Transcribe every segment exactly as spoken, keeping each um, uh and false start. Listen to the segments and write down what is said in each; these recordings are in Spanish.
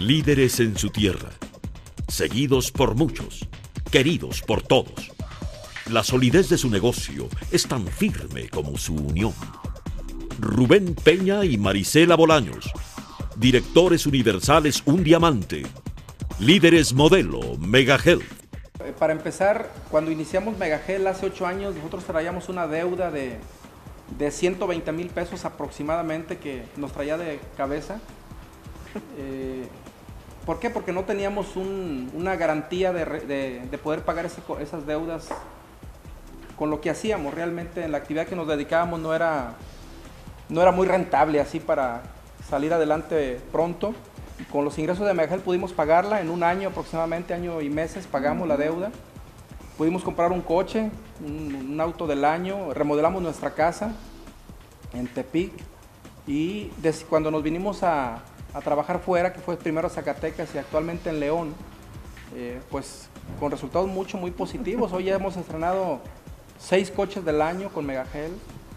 Líderes en su tierra, seguidos por muchos, queridos por todos. La solidez de su negocio es tan firme como su unión. Rubén Peña y Marisela Bolaños, directores universales Un Diamante, líderes modelo Megahealth. Para empezar, cuando iniciamos Megahealth hace ocho años, nosotros traíamos una deuda de, de ciento veinte mil pesos aproximadamente que nos traía de cabeza. Eh, ¿Por qué? Porque no teníamos un, una garantía de, de, de poder pagar ese, esas deudas con lo que hacíamos. Realmente en la actividad que nos dedicábamos no era, no era muy rentable así para salir adelante pronto. Con los ingresos de Megahealth pudimos pagarla en un año aproximadamente, año y meses pagamos la deuda. Pudimos comprar un coche, un, un auto del año, remodelamos nuestra casa en Tepic y desde cuando nos vinimos a, a trabajar fuera, que fue primero a Zacatecas y actualmente en León, eh, pues con resultados mucho, muy positivos. Hoy ya hemos estrenado seis coches del año con Megahealth.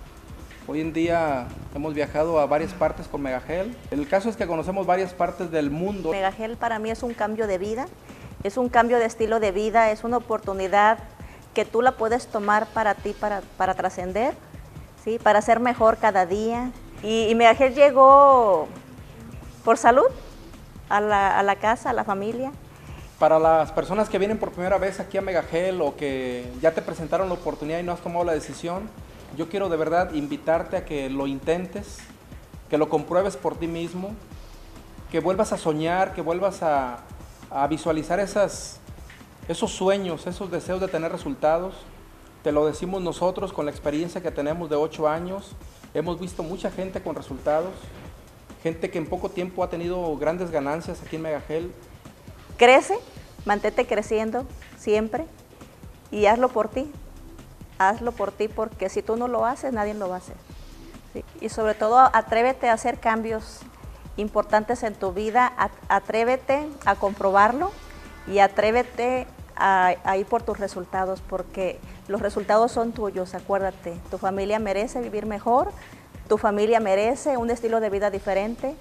Hoy en día hemos viajado a varias partes con Megahealth. El caso es que conocemos varias partes del mundo. Megahealth para mí es un cambio de vida, es un cambio de estilo de vida, es una oportunidad que tú la puedes tomar para ti, para, para trascender, ¿sí? Para ser mejor cada día. Y, y Megahealth llegó por salud a la, a la casa, a la familia. Para las personas que vienen por primera vez aquí a Megahealth o que ya te presentaron la oportunidad y no has tomado la decisión, yo quiero de verdad invitarte a que lo intentes, que lo compruebes por ti mismo, que vuelvas a soñar, que vuelvas a, a visualizar esas, esos sueños, esos deseos de tener resultados. Te lo decimos nosotros con la experiencia que tenemos de ocho años. Hemos visto mucha gente con resultados, gente que en poco tiempo ha tenido grandes ganancias aquí en Megahealth. Crece, mantente creciendo siempre y hazlo por ti. Hazlo por ti porque si tú no lo haces, nadie lo va a hacer. ¿Sí? Y sobre todo, atrévete a hacer cambios importantes en tu vida, atrévete a comprobarlo y atrévete a, a ir por tus resultados porque los resultados son tuyos, acuérdate. Tu familia merece vivir mejor, tu familia merece un estilo de vida diferente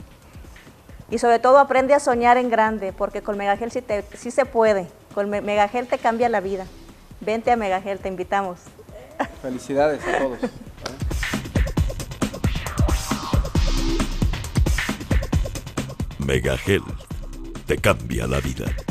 y sobre todo aprende a soñar en grande porque con Megahealth sí, te, sí se puede, con Megahealth te cambia la vida. Vente a Megahealth, te invitamos. Felicidades a todos. Megahealth te cambia la vida.